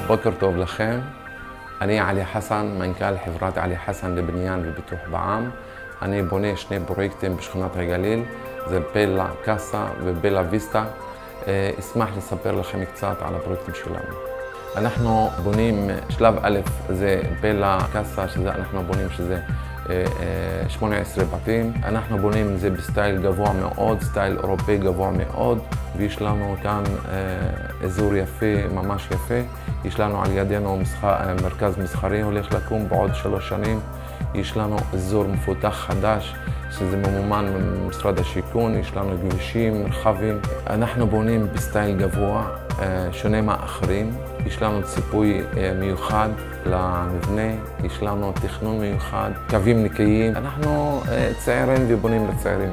בוקר טוב לכם. אני עלי חסן, מנכ"ל חברת עלי חסן לבניין ופיתוח בע"מ. אני בונה שני פרויקטים בשכונת הגליל, זה בלה קאסה ובלה ויסטה. אשמח לספר לכם קצת על הפרויקטים שלנו. אנחנו בונים, שלב א' זה בלה קאסה, אנחנו בונים שזה 18 בתים. אנחנו בונים את זה בסטייל גבוה מאוד, סטייל אירופאי גבוה מאוד, ויש לנו כאן אזור יפה, ממש יפה. יש לנו על ידינו מרכז מסחרי הולך לקום בעוד 3 שנים. יש לנו אזור מפותח חדש, שזה ממומן ממשרד השיכון, יש לנו כבישים, מרחבים. אנחנו בונים בסטייל גבוה, שונה מאחרים. יש לנו ציפוי מיוחד למבנה, יש לנו תכנון מיוחד, קווים נקיים. אנחנו צעירים ובונים לצעירים.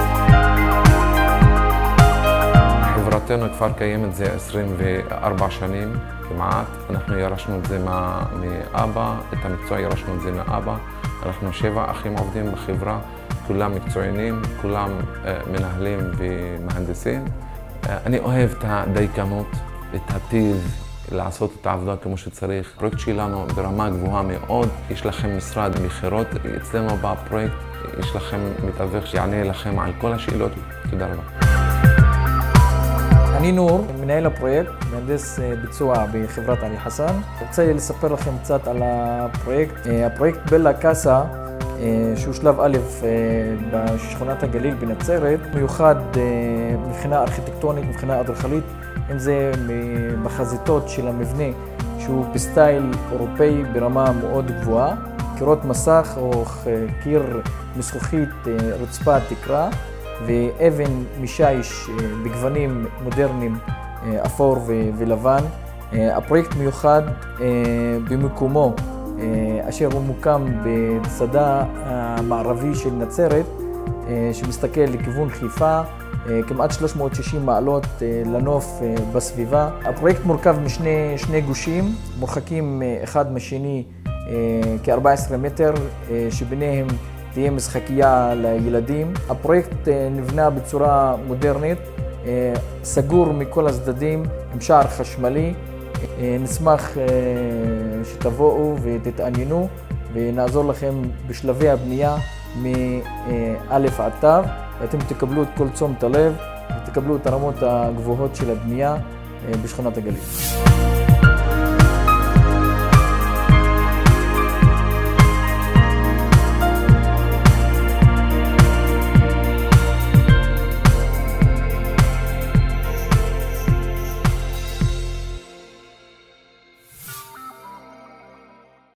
חברתנו כבר קיימת זה 24 שנים כמעט. אנחנו ירשנו את זה מאבא, את המקצוע ירשנו את זה מאבא. אנחנו 7 אחים עובדים בחברה, כולם מקצוענים, כולם מנהלים ומהנדסים. אני אוהב את הדייקנות, את הטיב, לעשות את העבודה כמו שצריך. הפרויקט שלנו ברמה גבוהה מאוד. יש לכם משרד מכירות, אצלנו בפרויקט יש לכם מתווך שיענה לכם על כל השאלות. תודה רבה. אני נור, מנהל הפרויקט, מהנדס ביצוע בחברת עלי חסן. רוצה לספר לכם קצת על הפרויקט. הפרויקט בלה קאסה, שהוא שלב א' בשכונת הגליל בנצרת, מיוחד מבחינה ארכיטקטונית, מבחינה אדריכלית, אם זה בחזיתות של המבנה, שהוא בסטייל אירופאי ברמה מאוד גבוהה, קירות מסך או קיר מזכוכית, רצפה, תקרה, ואבן משיש בגוונים מודרניים, אפור ולבן. הפרויקט מיוחד במקומו, אשר הוא מוקם בצדה המערבי של נצרת, שמסתכל לכיוון חיפה, כמעט 360 מעלות לנוף בסביבה. הפרויקט מורכב משני גושים, מורחקים אחד משני כ-14 מטר, שביניהם תהיה משחקייה לילדים. הפרויקט נבנה בצורה מודרנית, סגור מכל הצדדים, עם שער חשמלי. נשמח שתבואו ותתעניינו ונעזור לכם בשלבי הבנייה מא' עד ת', ואתם תקבלו את כל תשומת הלב ותקבלו את הרמות הגבוהות של הבנייה בשכונת הגליל.